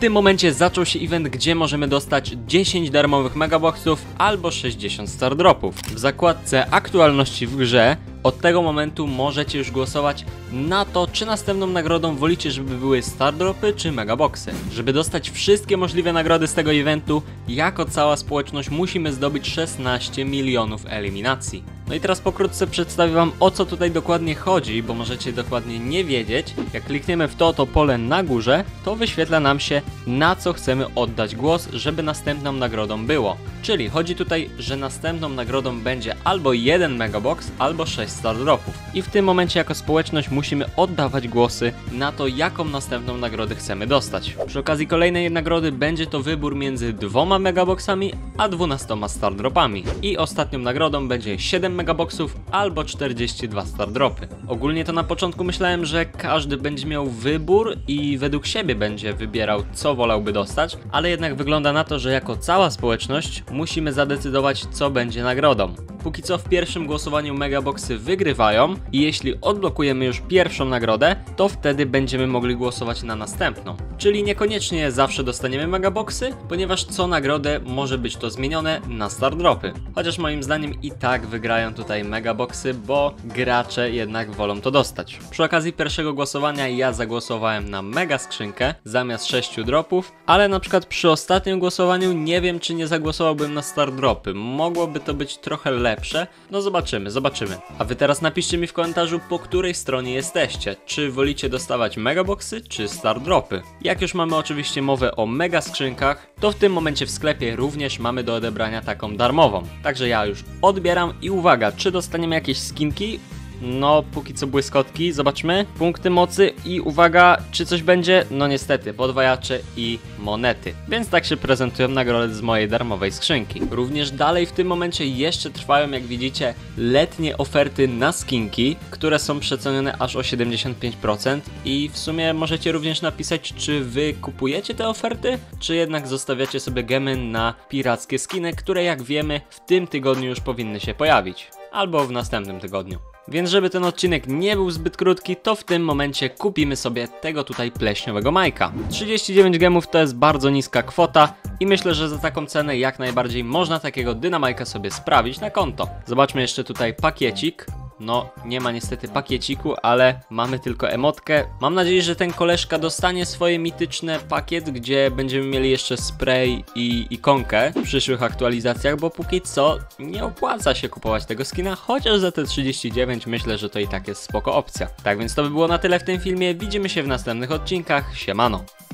tym momencie zaczął się event, gdzie możemy dostać 10 darmowych megaboxów albo 60 star dropów. W zakładce aktualności w grze od tego momentu możecie już głosować na to, czy następną nagrodą wolicie, żeby były star dropy czy megaboxy. Żeby dostać wszystkie możliwe nagrody z tego eventu, jako cała społeczność musimy zdobyć 16 milionów eliminacji. No i teraz pokrótce przedstawię wam, o co tutaj dokładnie chodzi, bo możecie dokładnie nie wiedzieć. Jak klikniemy w to pole na górze, to wyświetla nam się, na co chcemy oddać głos, żeby następną nagrodą było. Czyli chodzi tutaj, że następną nagrodą będzie albo 1 megabox, albo 6 star dropów. I w tym momencie jako społeczność musimy oddawać głosy na to, jaką następną nagrodę chcemy dostać. Przy okazji kolejnej nagrody będzie to wybór między 2 megaboxami a 12 star dropami. I ostatnią nagrodą będzie 7 megaboxów albo 42 star dropy. Ogólnie to na początku myślałem, że każdy będzie miał wybór i według siebie będzie wybierał, co wolałby dostać, ale jednak wygląda na to, że jako cała społeczność musimy zadecydować, co będzie nagrodą. Póki co w pierwszym głosowaniu megaboxy wygrywają i jeśli odblokujemy już pierwszą nagrodę, to wtedy będziemy mogli głosować na następną. Czyli niekoniecznie zawsze dostaniemy megaboxy, ponieważ co nagrodę może być to zmienione na star dropy. Chociaż moim zdaniem i tak wygrają tutaj megaboxy, bo gracze jednak wolą to dostać. Przy okazji pierwszego głosowania ja zagłosowałem na mega skrzynkę zamiast 6 dropów, ale na przykład przy ostatnim głosowaniu nie wiem, czy nie zagłosowałbym na star dropy. Mogłoby to być trochę lepsze, no zobaczymy. A wy teraz napiszcie mi w komentarzu, po której stronie jesteście. Czy wolicie dostawać megaboxy czy star dropy? Jak już mamy oczywiście mowę o mega skrzynkach, to w tym momencie w sklepie również mamy do odebrania taką darmową. Także ja już odbieram i uwaga, czy dostaniemy jakieś skinki? No, póki co błyskotki, zobaczmy. Punkty mocy i uwaga, czy coś będzie? No niestety, podwajacze i monety. Więc tak się prezentują nagrody z mojej darmowej skrzynki. Również dalej w tym momencie jeszcze trwają, jak widzicie, letnie oferty na skinki, które są przecenione aż o 75% i w sumie możecie również napisać, czy wy kupujecie te oferty, czy jednak zostawiacie sobie gemy na pirackie skiny, które jak wiemy w tym tygodniu już powinny się pojawić. Albo w następnym tygodniu. Więc żeby ten odcinek nie był zbyt krótki, to w tym momencie kupimy sobie tego tutaj pleśniowego Majka. 39 gemów to jest bardzo niska kwota i myślę, że za taką cenę jak najbardziej można takiego Dynamajka sobie sprawić na konto. Zobaczmy jeszcze tutaj pakiecik. No, nie ma niestety pakieciku, ale mamy tylko emotkę. Mam nadzieję, że ten koleżka dostanie swoje mityczne pakiet, gdzie będziemy mieli jeszcze spray i ikonkę w przyszłych aktualizacjach, bo póki co nie opłaca się kupować tego skina, chociaż za te 39 myślę, że to i tak jest spoko opcja. Tak więc to by było na tyle w tym filmie, widzimy się w następnych odcinkach, siemano!